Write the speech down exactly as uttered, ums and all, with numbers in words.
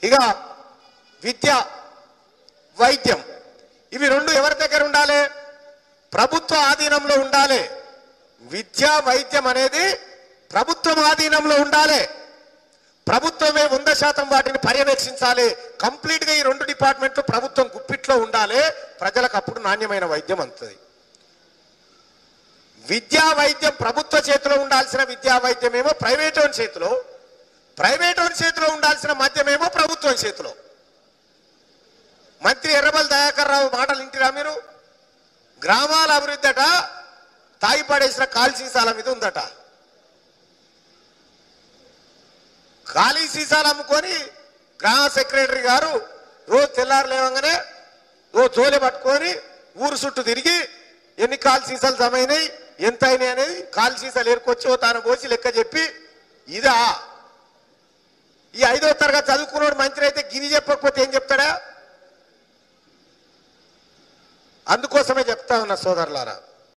ఇక విద్య వైద్యం ఇవి రెండు ఎవరి దగ్గర ఉండాలి? ప్రభుత్వ ఆధీనంలో ఉండాలి. విద్య వైద్యం అనేది ప్రభుత్వం ఆధీనంలో ఉండాలి. ప్రభుత్వమే వంద శాతం వాటిని పర్యవేక్షించాలి. కంప్లీట్గా ఈ రెండు డిపార్ట్మెంట్లు ప్రభుత్వం గుప్పిట్లో ఉండాలి. ప్రజలకు అప్పుడు నాణ్యమైన వైద్యం అందుతుంది. విద్యా వైద్యం ప్రభుత్వ చేతిలో ఉండాల్సిన విద్యా వైద్యం ఏమో ప్రైవేట్ ఓన్ చేతిలో, ప్రైవేట్ ఓన్ చేతిలో ఉండాల్సిన మద్యమేమో ప్రభుత్వం చేతిలో. మంత్రి ఎర్రబెల్లి దయాకర్ రావు మాటలు ఇంటిరా మీరు? గ్రామాల అభివృద్ధి అట తాగి పడేసిన ఖాళీ సీసాల మీద ఉందట. ఖాళీ సీసాలు అమ్ముకొని గ్రామ సెక్రటరీ గారు రోజు తెల్లారు లేవగానే రోజు జోలె పట్టుకొని ఊరు చుట్టూ తిరిగి ఎన్ని ఖాళీ సీసాలు జమైనాయి ఎంత అయినాయి అనేది ఖాళీ సీసాలు ఏరుకొచ్చి తాను పోసి లెక్క చెప్పి ఇదా? ఈ ఐదో తరగతి చదువుకున్నాడు మంత్రి అయితే గిని చెప్పకపోతే ఏం చెప్తాడా? అందుకోసమే చెప్తా ఉన్నా సోదరులారా,